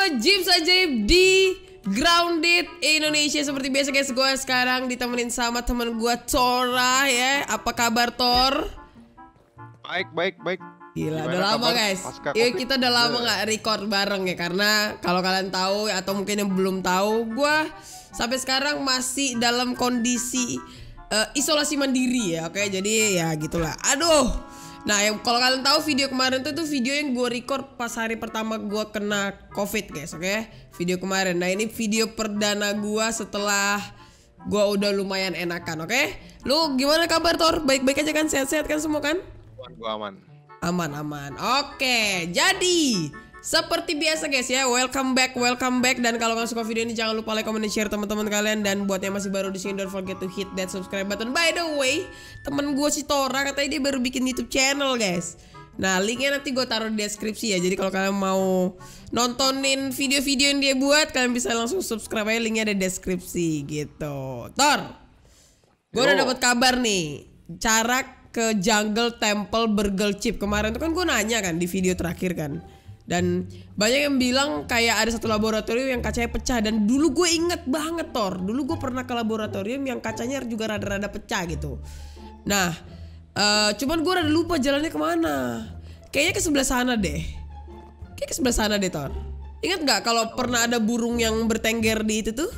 Gyms Ajaib di Grounded Indonesia. Seperti biasa guys, gue sekarang ditemenin sama temen gue Tora ya. Apa kabar Tor? Baik. Gila, udah lama guys. Iya, kita udah lama gak record bareng ya. Karena kalau kalian tahu atau mungkin yang belum tahu, gue sampai sekarang masih dalam kondisi isolasi mandiri ya. Oke, jadi ya gitulah. Aduh. Nah, kalau kalian tahu video kemarin tuh video yang gue record pas hari pertama gue kena COVID guys, oke? Video kemarin. Nah, ini video perdana gue setelah gue udah lumayan enakan, oke? Lu gimana kabar Tor? Baik-baik aja kan? Sehat-sehat kan semua kan? Gue aman. Aman. Oke, jadi seperti biasa guys ya, welcome back. Dan kalau kalian suka video ini jangan lupa like, comment, dan share teman-teman kalian. Dan buat yang masih baru di sini, don't forget to hit that subscribe button. By the way, temen gue si Tora katanya dia baru bikin YouTube channel guys. Nah, linknya nanti gue taruh di deskripsi ya. Jadi kalau kalian mau nontonin video-video yang dia buat, kalian bisa langsung subscribe aja, linknya ada di deskripsi gitu. Tor, gue udah dapat kabar nih, cara ke Jungle Temple Burgle Chip. Kemarin tuh kan gue nanya kan di video terakhir kan. Dan banyak yang bilang kayak ada satu laboratorium yang kacanya pecah. Dan dulu gue inget banget Tor, dulu gue pernah ke laboratorium yang kacanya juga rada-rada pecah gitu. Nah, cuman gue rada lupa jalannya kemana. Kayaknya ke sebelah sana deh. Kayak ke sebelah sana deh Tor. Ingat gak kalau pernah ada burung yang bertengger di itu tuh?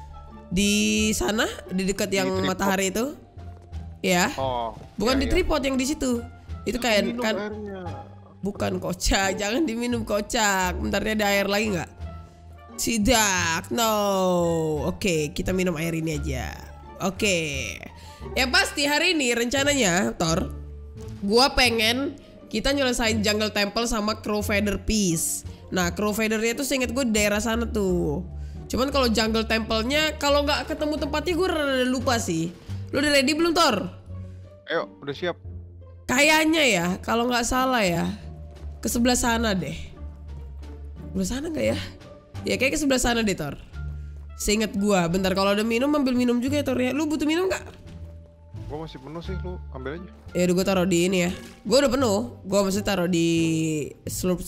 Di sana, di dekat yang matahari itu. Ya. Bukan di tripod yang di situ. Itu kayak kan airnya. Bukan kocak, jangan diminum kocak. Bentarnya ada air lagi nggak? Tidak, no. Oke, kita minum air ini aja. Oke. Yang pasti hari ini rencananya, Tor, gua pengen kita nyelesain Jungle Temple sama Crow Feather Piece. Nah, Crow Feather-nya tuh seinget gue di daerah sana tuh. Cuman kalau Jungle Temple-nya, kalau nggak ketemu tempatnya gue rada lupa sih. Lu udah ready belum, Tor? Ayo, udah siap. Kayaknya ya, kalau nggak salah ya, ke sebelah sana deh. Sebelah sana nggak ya? Ya kayak ke sebelah sana deh Tor. Seinget gua. Bentar, kalau ada minum ambil minum juga ya Tor ya. Lu butuh minum nggak? Gua masih penuh sih, lu ambil aja. Ya udah gua taruh di ini ya. Gua udah penuh. Gua masih taruh di slurp.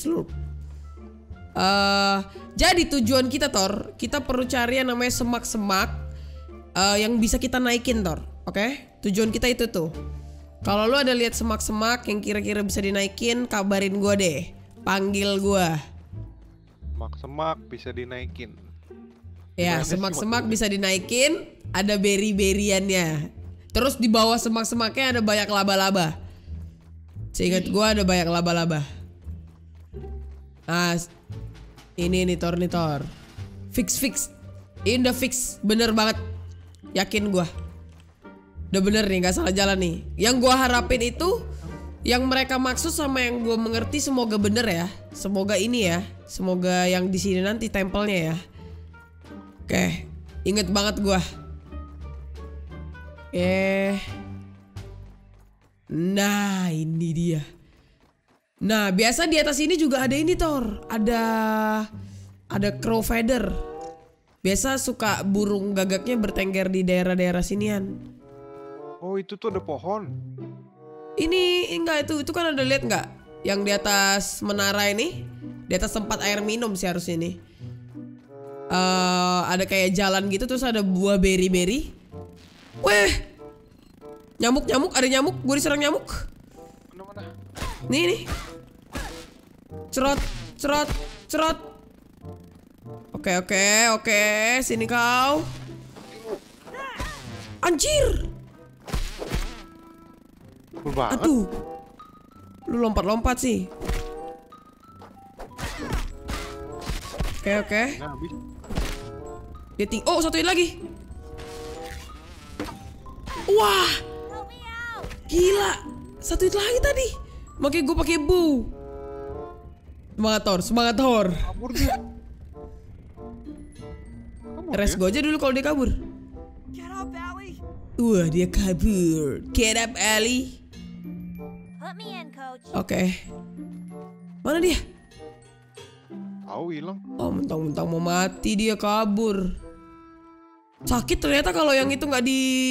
Jadi tujuan kita Tor, kita perlu cari yang namanya semak-semak yang bisa kita naikin Tor. Oke? Tujuan kita itu tuh. Kalau lu ada lihat semak-semak yang kira-kira bisa dinaikin, kabarin gua deh. Panggil gua. Semak-semak bisa dinaikin. Ya, semak-semak bisa dinaikin, ada beri-beriannya. Terus di bawah semak-semaknya ada banyak laba-laba. Seingat gua ada banyak laba-laba. Nah, ini nih Tor. Fix. Ini udah fix, bener banget. Yakin gua. Udah bener nih, gak salah jalan nih. Yang gua harapin itu, yang mereka maksud sama yang gua mengerti, semoga bener ya. Semoga ini ya. Semoga yang di sini nanti tempelnya ya. Oke, inget banget gua. Nah, ini dia. Nah, biasa di atas ini juga ada ini Tor. Ada crow feather. Biasa suka burung gagaknya bertengger di daerah-daerah sinian. Oh, itu tuh ada pohon. Ini enggak, itu kan ada lihat nggak? Yang di atas menara ini, di atas tempat air minum sih harusnya ini. Ada kayak jalan gitu terus ada buah beri-beri. Weh, nyamuk, ada nyamuk. Gue diserang nyamuk. Mana? Nih. Cerot. Oke, sini kau. Anjir. Aduh, lu lompat sih. Oke. Dia oh, satuin lagi. Wah, gila, satuin lagi tadi. Makanya gue pakai bow. Semangat Tor. Kabur dia. Res gue aja dulu kalau dia kabur. Wah, dia kabur. Get up, Ali. Oke. Mana dia? Tahu hilang. Oh, mentang-mentang mau mati dia kabur. Sakit ternyata kalau yang itu nggak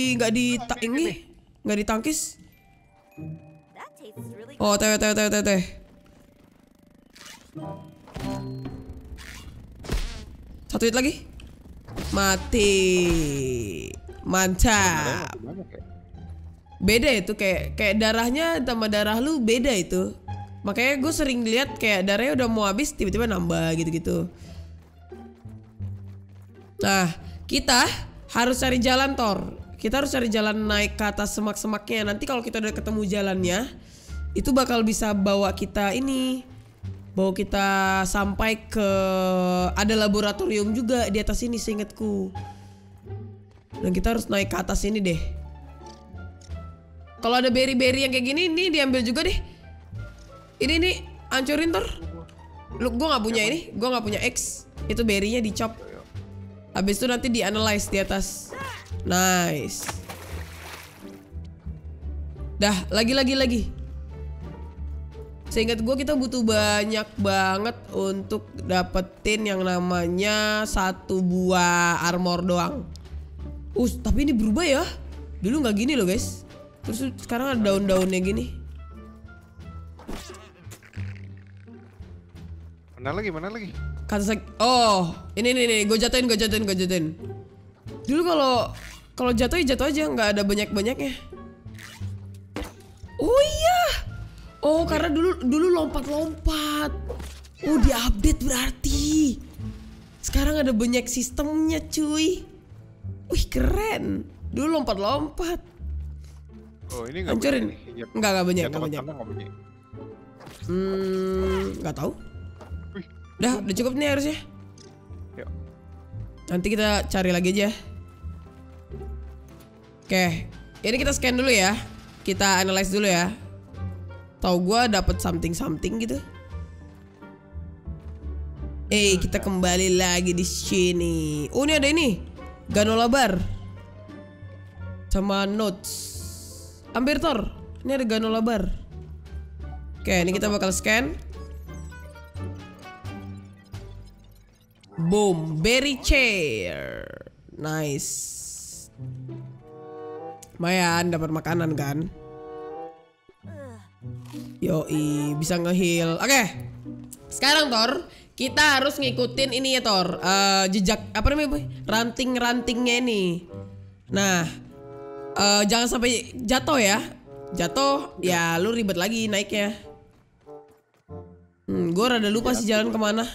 ditangkis. Oh, teh. 1 hit lagi. Mati. Mantap. Banyak ya? Beda itu kayak darahnya sama darah lu beda itu. Makanya gue sering lihat kayak darahnya udah mau habis tiba-tiba nambah gitu-gitu. Nah, kita harus cari jalan Thor. Kita harus cari jalan naik ke atas semak-semaknya. Nanti kalau kita udah ketemu jalannya, itu bakal bisa bawa kita ini. Bawa kita sampai ke ada laboratorium juga di atas ini seingatku. Dan kita harus naik ke atas ini deh. Kalau ada berry-berry yang kayak gini, ini diambil juga deh. Ini nih, hancurin Thor. Lu, gue nggak punya ini, gue nggak punya X. Itu berry-nya dicop. Habis itu nanti di-analyze di atas. Nice. Dah, lagi. Seingat gue kita butuh banyak banget untuk dapetin yang namanya 1 buah armor doang. Tapi ini berubah ya. Dulu nggak gini loh guys. Terus sekarang ada daun-daunnya gini. Mana lagi? Kata oh, ini gue jatuhin. Dulu kalau jatuh aja nggak ada banyak-banyaknya. Oh iya. Oh, karena dulu lompat-lompat. Oh, diupdate berarti. Sekarang ada banyak sistemnya, cuy. Wih, keren. Dulu lompat-lompat. Oh, ini enggak hancurin. Enggak banyak. Enggak tahu. Udah cukup nih harusnya. Yuk. Nanti kita cari lagi aja. Oke, ini kita scan dulu ya. Kita analyze dulu ya. Tahu gua dapat something gitu. Kita kembali lagi di sini. Oh, ini ada ini. Granola bar. Sama notes. Ambil Thor. Ini ada granola bar. Oke, ini kita bakal scan. Boom, berry chair. Nice. Lumayan dapat makanan kan. Yoi, bisa nge-heal. Oke. Sekarang Thor, kita harus ngikutin ini ya Thor. Jejak apa namanya, Boy? Ranting-rantingnya ini. Nah, jangan sampai jatuh ya. Jatuh ya lu ribet lagi naiknya. Gue rada lupa sih jalan kemana.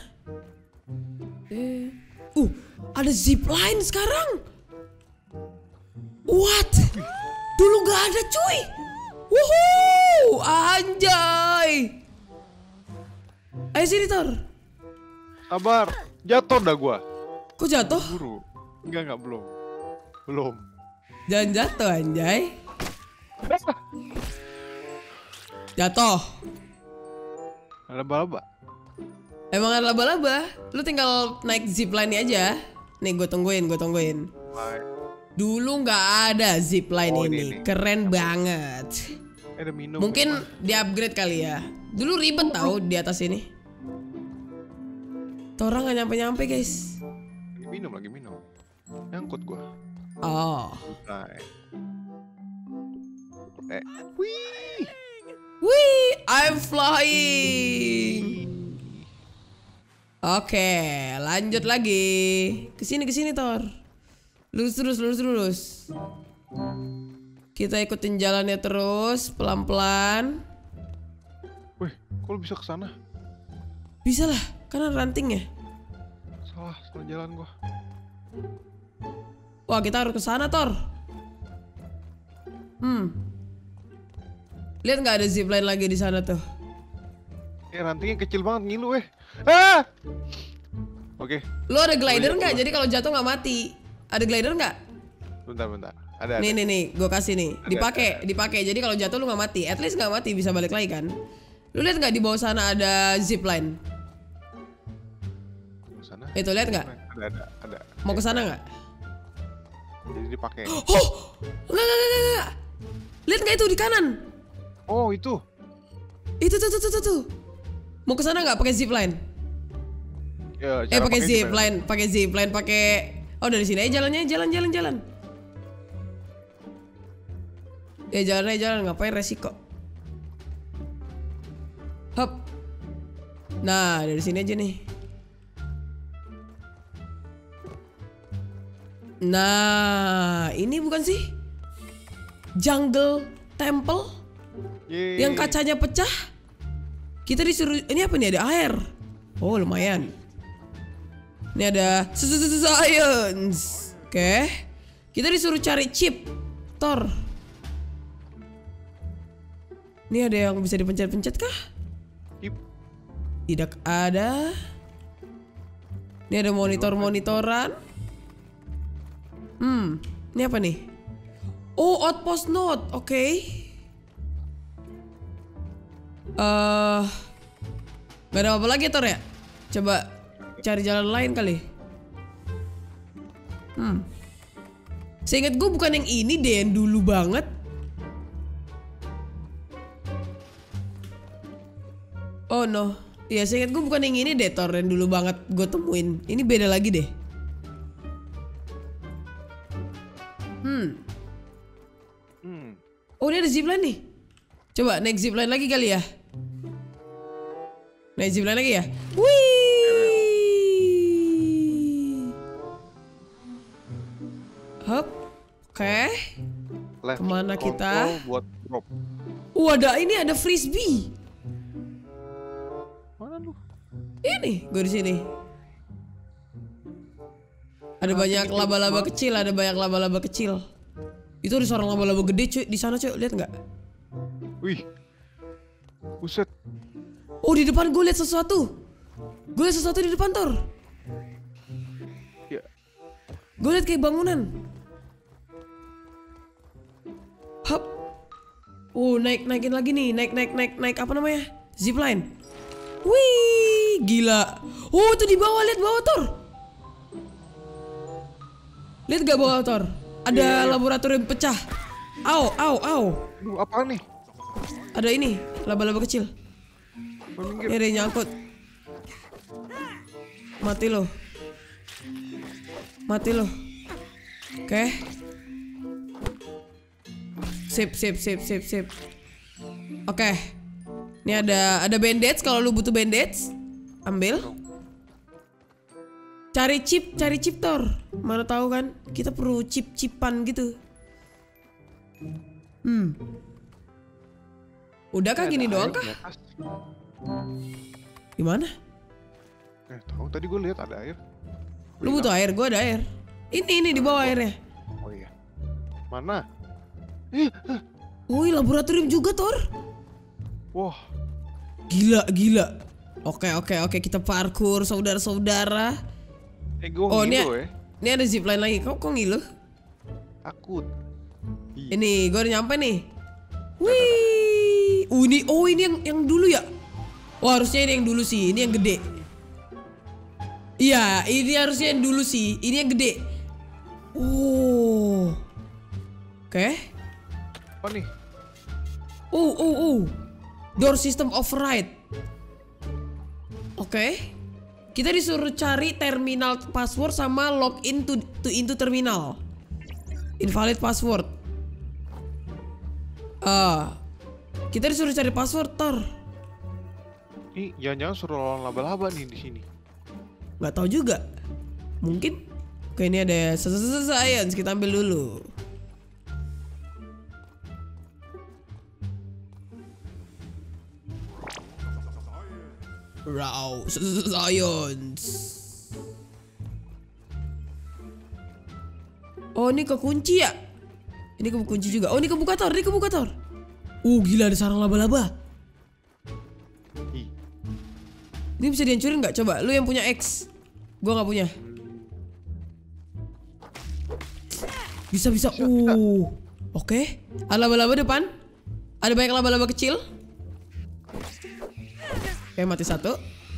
Ada zipline sekarang. What? Dulu gak ada cuy. Wuhuu, anjay. Ayo sini Thor. Sabar, jatuh dah gua. Kok jatuh? Buru. Enggak belum. Jangan jatuh anjay. Jatuh. Laba-laba. Emang ada laba-laba. Lu tinggal naik zipline aja. Nih gue tungguin. Dulu nggak ada zipline ini. Keren banget. Ada minum. Mungkin di upgrade kali ya. Dulu ribet tau di atas ini. Tuh orang nggak nyampe guys. Lagi minum. Nyangkut gua. Oh. Wih, I'm flying. Oke, lanjut lagi. Kesini Thor. Lurus. Kita ikutin jalannya terus, pelan-pelan. Wih, kok lu bisa ke sana? Bisa lah, karena rantingnya. Salah jalan gua. Wah, kita harus ke sana, Thor. Lihat nggak ada zipline lagi di sana tuh? Rantingnya kecil banget ngilu Oke. Lu ada glider nggak? Jadi kalau jatuh nggak mati. Ada glider nggak? Bentar. Ada. Nih, gue kasih nih. Dipakai. Jadi kalau jatuh lu nggak mati. At least nggak mati, bisa balik lagi kan? Lu lihat nggak di bawah sana ada zipline? Sana? Itu lihat nggak? Ada. Mau ke sana nggak? Jadi dipakai. Oh, nggak. Lihat nggak itu di kanan? Oh itu. Itu tuh. Mau ke sana nggak pakai zipline? Ya, pakai zipline, Oh dari sini aja jalannya, jalan. Ya jalan, ngapain resiko? Hop. Nah dari sini aja nih. Nah, ini bukan sih? Jungle Temple Yeay. yang kacanya pecah. Kita disuruh, ini apa nih, ada air. Oh, lumayan. Ini ada science. Oke. Kita disuruh cari chip Thor. Ini ada yang bisa dipencet-pencet kah? Ip. Tidak ada. Ini ada monitor-monitoran. Ini apa nih? Oh, outpost node. Oke. Gak ada apa lagi Thor ya? Coba cari jalan lain kali. Seingat gue bukan yang ini deh, yang dulu banget. Oh no. Iya, seingat gue bukan yang ini deh Thor, yang dulu banget gue temuin. Ini beda lagi deh. Oh, ini ada zipline nih. Coba naik zipline lagi kali ya. Naik zipline lagi ya. Wih. Hop. Oke. Left Kemana kita? control buat drop. Ada frisbee. Mana lu? Ini, gue di sini. Ada banyak laba-laba kecil, ada banyak laba-laba kecil. Itu ada seorang laba-laba gede cuy di sana cuy, lihat nggak? Wih. Buset. Oh, di depan gue lihat sesuatu. Gue lihat sesuatu di depan Thor. Ya. Gue lihat kayak bangunan. Hop. Naikin lagi nih, naik apa namanya? Zipline. Wih, gila. Oh, itu di bawah, lihat bawah Thor. Lihat gak bawah Thor? Ada laboratorium pecah. Au. Lu apaan nih? Ada ini, laba-laba kecil. Ini ada yang nyangkut. Mati lo. Oke. Sip. Oke. Ini ada bandage, kalau lu butuh bandage, ambil. Cari chip Thor. Mana tahu kan? Kita perlu chip-chipan gitu. Udah kah gini doang kah? Gimana? Tahu tadi gue lihat ada air. Lu butuh air, gua ada air. Ini di bawah airnya. Oh iya. Mana? Wih, laboratorium juga Thor. Wah. Gila. Oke, kita parkour saudara-saudara. Gue ngilu ya. Ini ada zipline lagi. Kok ngilu? Takut. Ini gue udah nyampe nih. Wih. Ini yang dulu ya. Harusnya ini yang dulu sih. Ini yang gede. Iya, ini harusnya yang dulu sih. Ini yang gede. Oke. Apa nih? Door system override. Oke. Kita disuruh cari terminal password sama login into terminal. Invalid password. Kita disuruh cari password Thor. Ini jangan-jangan suruh lawan laba-laba nih di sini. Nggak tahu juga. Mungkin. Oke, ini ada science, kita ambil dulu. Raw science. Oh, ini kekunci ya? Ini kekunci juga. Oh, ini kebuka Thor. Gila, ada sarang laba-laba. Ini bisa dihancurin nggak? Coba, lu yang punya X. Gua nggak punya. Bisa. Oke. Ada laba-laba depan. Ada banyak laba-laba kecil. Oke, mati satu.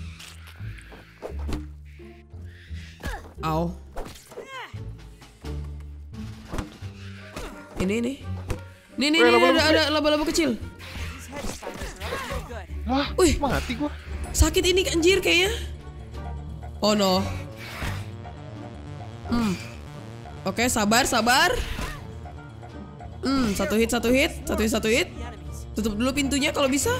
Au. Ini. Nih, ada laba-laba kecil. Wah, Wih, mati gua. sakit ini anjir kayaknya. Oh no. Oke, sabar. Satu hit. Tutup dulu pintunya kalau bisa.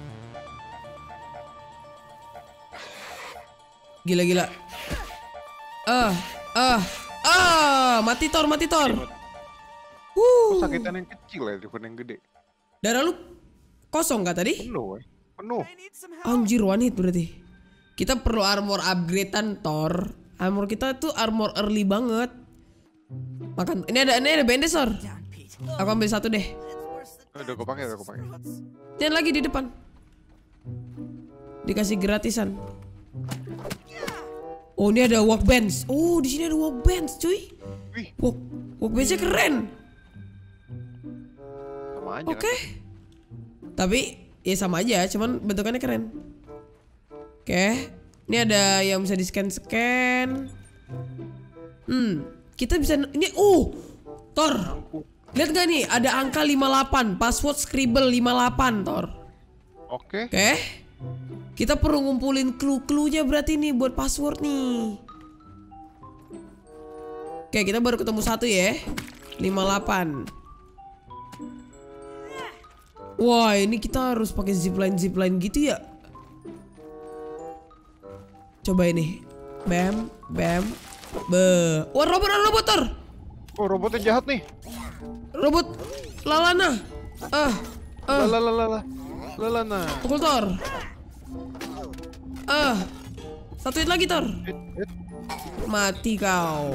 Gila. Mati Thor, mati Thor. Sakitan yang kecil ya daripada yang gede. Darah lu kosong gak tadi? Penuh, penuh. Anjir, one hit berarti. Kita perlu armor upgradean Thor. Armor kita tuh armor early banget. Makan. Ini ada bandages Thor. Aku ambil satu deh. Udah gue pakai. Dan lagi di depan. Dikasih gratisan. Oh, ini ada workbench. Oh, di sini ada workbench, cuy. Wih, Workbench-nya keren. sama aja. Oke. Tapi ya sama aja, cuman bentukannya keren. Oke. Ini ada yang bisa di-scan. Kita bisa ini Thor. Lihat gak nih, ada angka 58, password scribble 58, Thor. Oke. Kita perlu ngumpulin clue-cluenya berarti nih buat password nih. Oke, kita baru ketemu satu ya. 58. Wah, ini kita harus pakai zipline gitu ya. Coba ini. Bam. Wah, robot Thor. Oh, robotnya jahat nih. Robot Lalana. Lalana. Pukul Thor. Satu hit lagi Thor. Mati kau.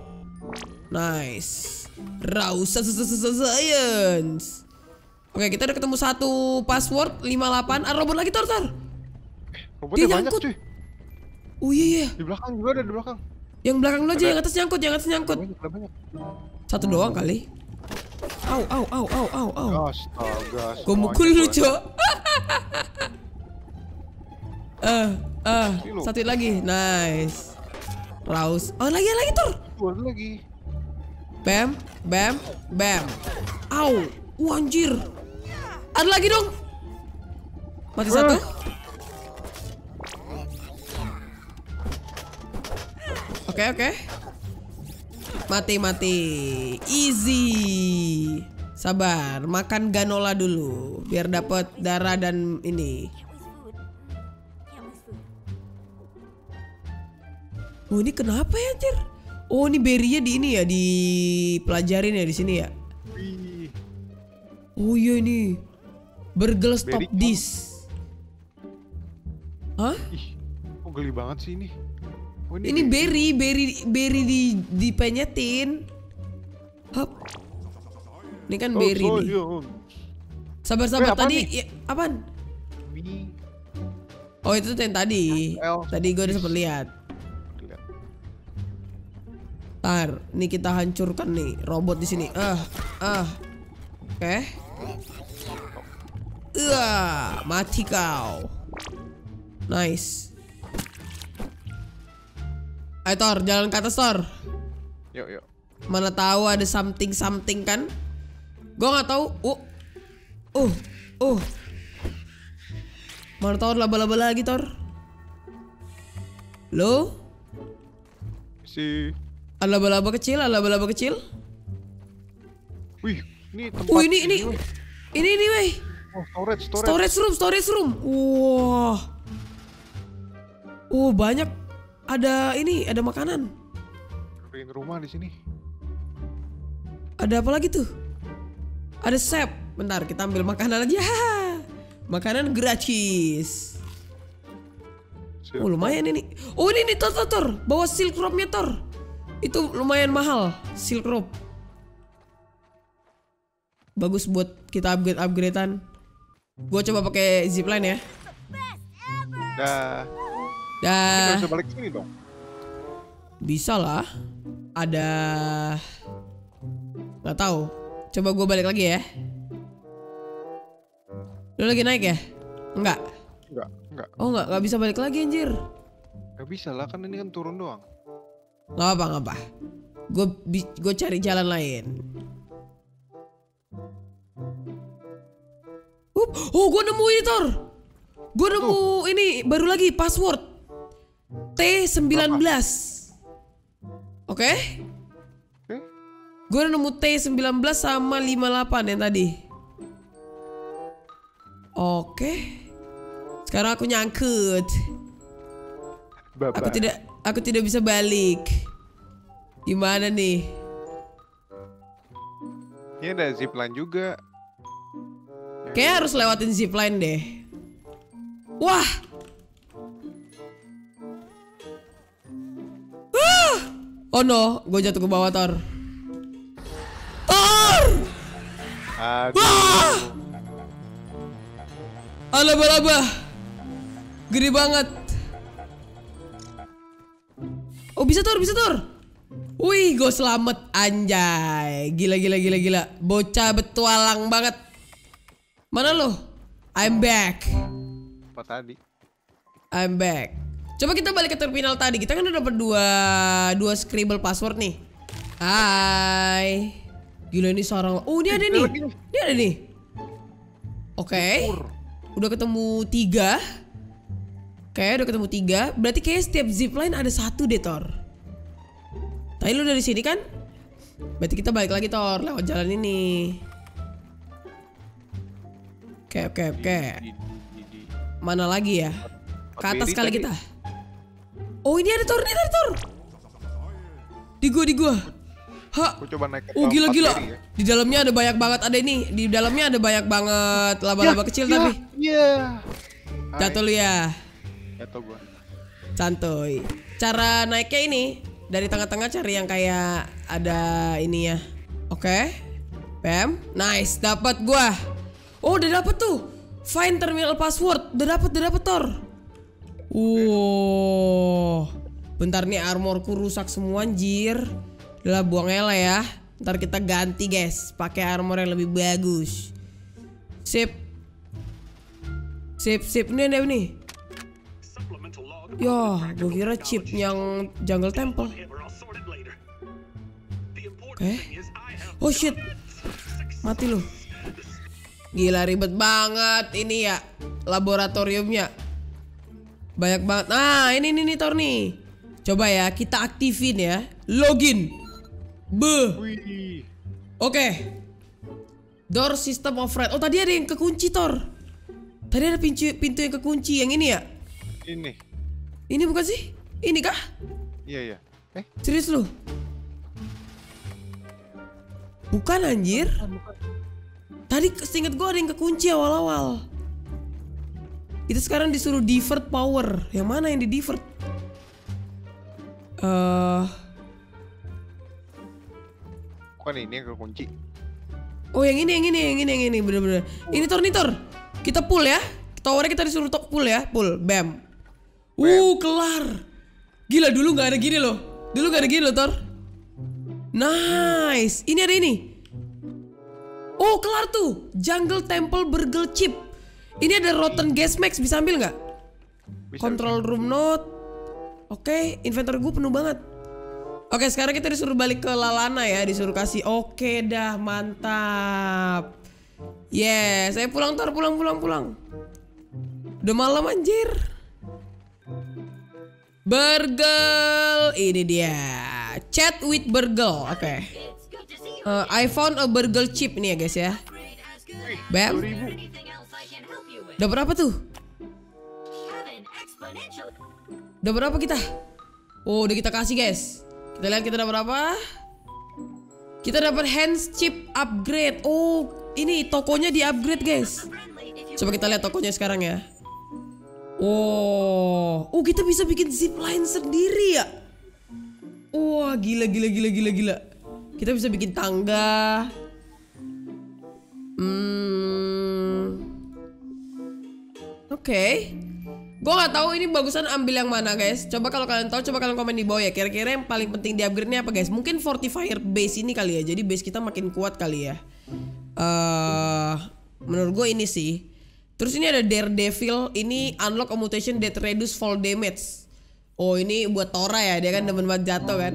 Nice. Raus science. Oke, kita udah ketemu satu password 58. Robot lagi Thor. Robotnya Dia banyak nyangkut. cuy. Oh iya. Di belakang juga ada, di belakang. Yang belakang lo aja, yang atas nyangkut. Banyak. Satu doang kali. Au. Astaga. Gue mukul lu, Cok. Satu hit lagi. Nice. Raus. Oh, lagi Thor. Ada lagi. Bam. Au. Anjir. Ada lagi dong. Mati satu. Oke. Mati. Easy. Sabar, makan ganola dulu biar dapat darah dan ini. Oh, ini kenapa ya, anjir? Oh, ini berry-nya di ini ya, dipelajarin ya di sini ya. Oh iya ini. Burgle stop this. Hah? Ih, kok geli banget sih ini. Oh, ini berry dipenyetin. Hop. Ini kan berry nih. Sabar tadi ya, apaan? Oh, itu tuh yang tadi. Tadi gue udah sempet lihat. Ntar, nih kita hancurkan nih robot di sini. Oke. Mati kau. Nice. Ayo Thor, jalan ke atas Thor. Yuk. Mana tahu ada something kan? Gua nggak tahu. Mana tahu laba-laba lagi Thor. Lo? Ada laba-laba kecil. Wih, ini tempat. Ini weh. Oh, Storage room. Wah. Oh, banyak. Ada makanan. Bikin rumah di sini. Ada apa lagi tuh? Ada sap. Bentar, kita ambil makanan aja. Makanan gratis. Oh, lumayan ini. Oh, ini Thor. Bawa silk rope-nya Thor. Itu lumayan mahal, silk rope. Bagus buat kita upgradean. Gue coba pakai zipline ya. Dah. Kita bisa balik sini dong. Bisa lah. Ada. Nggak tahu. Coba gue balik lagi ya. Lu lagi naik ya? Enggak. Oh nggak bisa balik lagi anjir. Gak bisa lah, kan ini kan turun doang. Nggak apa. Gue cari jalan lain. Oh, gue nemu ini Thor. Gue nemu ini baru lagi password T19. Oke? Gue nemu T19 sama 58 yang tadi. Oke. Sekarang aku nyangkut. Aku tidak bisa balik. Gimana nih? Ini ada zipline juga. Kayaknya harus lewatin zipline deh. Wah. Oh no, gue jatuh ke bawah, Thor. Thor! Aduh. Laba-laba. Gede banget. Oh bisa Thor, bisa Thor. Wih, gue selamat anjay. Gila. Bocah betualang banget. Mana lo? I'm back. Apa tadi? I'm back. Coba kita balik ke terminal tadi. Kita kan udah dapat dua scribble password nih. Hai. Gila ini seorang. Oh ini ada nih. Ini ada nih. Oke. Udah ketemu 3. Udah ketemu 3. Berarti kayak setiap zipline ada 1 deh, Thor. Tadi lu dari sini kan? Berarti kita balik lagi, Thor, lewat jalan ini. Oke. Mana lagi ya? Ke atas kali kita. Oh ini ada Thor, Di gua. Ha. Aku coba naik ke Gila. ya. Di dalamnya ada banyak banget, ada ini. Di dalamnya ada banyak banget laba-laba kecil tapi. Iya. Jatuh lu ya. Jatuh gua. Santuy. Cara naiknya ini dari tengah-tengah cari yang kayak ada ini ya. Oke. Bam. Nice, dapat gua. Oh, udah dapet tuh. Find terminal password. Udah dapet Thor. Bentar nih armorku rusak semua anjir. Udah buang aja lah ya. Ntar kita ganti guys, pakai armor yang lebih bagus. Sip. Ini ada nih. Yah, gue kira chip yang Jungle Temple. Oke. Oh shit. Mati lu. Gila ribet banget ini ya laboratoriumnya. Banyak banget. Nah, ini Thor nih. Coba ya, kita aktifin ya. Login. Wih. Oke. Door system of red. Oh, tadi ada yang kekunci, Thor. Tadi ada pintu yang kekunci. Yang ini ya? Ini bukan sih? Ini kah? Iya. Serius lu? Bukan anjir. Tadi seinget gue ada yang kekunci awal-awal. Kita sekarang disuruh divert power. Yang mana yang di divert? Bukan ini yang kekunci. Oh yang ini bener-bener. Ini Thor. Kita pull ya. Towernya kita disuruh pull ya. Pull, bam. Kelar. Gila dulu nggak ada gini loh. Thor. Nice. Ini ada ini. Oh kelar tuh. Jungle Temple Burgle Chip. Ini ada Rotten Gas Max, bisa ambil nggak? Control room note. Oke, inventory gue penuh banget. Oke, sekarang kita disuruh balik ke Lalana ya, disuruh kasih. Oke dah, mantap. Yes, saya pulang Thor, pulang. Udah malam anjir. Burgle, ini dia. Chat with Burgle, oke. I found a Burgle chip nih ya guys ya. Bam. Udah berapa tuh? Udah berapa kita? Oh, udah kita kasih guys. Kita lihat kita dapat berapa? Kita dapat hands chip upgrade. Oh, ini tokonya di upgrade guys. Coba kita lihat tokonya sekarang ya. Oh, kita bisa bikin zipline sendiri ya. Wah, gila. Kita bisa bikin tangga. Oke. Gue gak tahu ini bagusan ambil yang mana guys. Coba kalau kalian tahu, coba kalian komen di bawah ya. Kira-kira yang paling penting di upgrade-nya apa guys? Mungkin fortifier base ini kali ya. Jadi base kita makin kuat kali ya. Menurut gue ini sih. Terus ini ada Daredevil. Ini unlock a mutation that reduce fall damage. Oh ini buat Tora ya. Dia kan demen banget jatuh kan.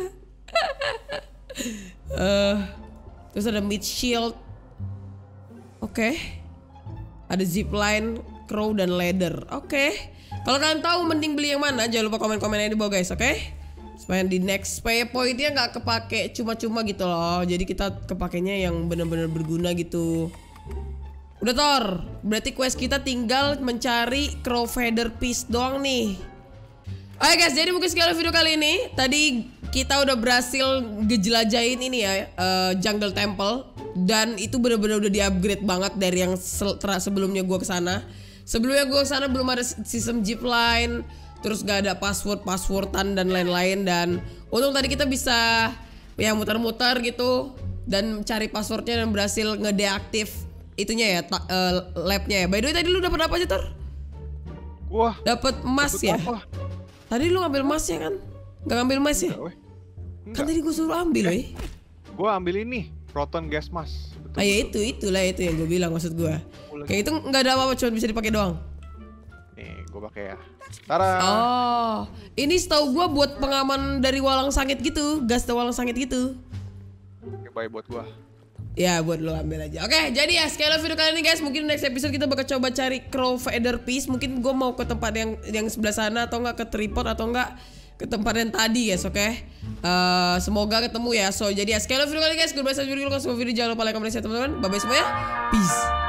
Terus ada mid shield. Oke. Ada zipline, crow dan ladder. Oke. Kalau kalian tahu mending beli yang mana, jangan lupa komen-komen aja di bawah guys, oke? Supaya di next pay point-nya nggak kepake cuma-cuma gitu loh. Jadi kita kepakainya yang bener-bener berguna gitu. Udah Thor, berarti quest kita tinggal mencari crow feather piece doang nih. Oke guys, jadi mungkin sekian video kali ini. Tadi kita udah berhasil ngejelajahin ini ya, Jungle Temple, dan itu bener-bener udah di-upgrade banget dari yang sebelumnya gua kesana. Sebelumnya gua kesana belum ada sistem zipline, terus gak ada passwordan dan lain-lain, dan untung tadi kita bisa ya muter-muter gitu dan cari passwordnya dan berhasil ngedeaktif itunya ya, labnya ya. By the way tadi lu dapat apa aja, Tor? Wah, dapat emas ya? Apa? Tadi lu ngambil emasnya kan? Gak ngambil emas ya? Kan tadi gue suruh ambil, weh. Gue ambil ini, proton gas mask. Ah ya itulah itu yang gue bilang maksud gue. Kayak itu nggak ada apa-apa, cuma bisa dipakai doang. Nih, gue pakai ya. Tara. Oh, ini setahu gue buat pengaman dari walang sangit gitu, gas walang sangit gitu. Oke, baik buat gue. Ya buat lo ambil aja. Oke, jadi ya sekian video kali ini guys. Mungkin next episode kita bakal coba cari Crow Feather Piece. Mungkin gue mau ke tempat yang sebelah sana, atau enggak ke tripod, atau enggak ke tempat yang tadi guys. Oke, semoga ketemu ya. So jadi ya sekian video kali ini guys. Gue bahas video. Kalau suka video jangan lupa like, comment, share teman-teman. Bye bye semuanya. Peace.